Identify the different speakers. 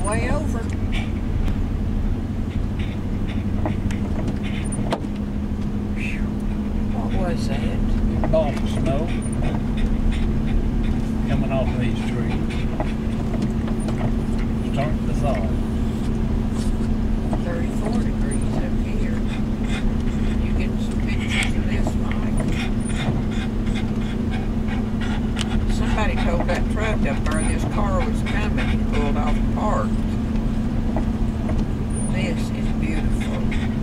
Speaker 1: way over. What was that?
Speaker 2: Ball of snow coming off of these trees. Starting to thaw.
Speaker 1: 34 degrees up here. You get some pictures of this, Mike. Somebody told that truck up there this car was coming and pulled off parked. This is beautiful.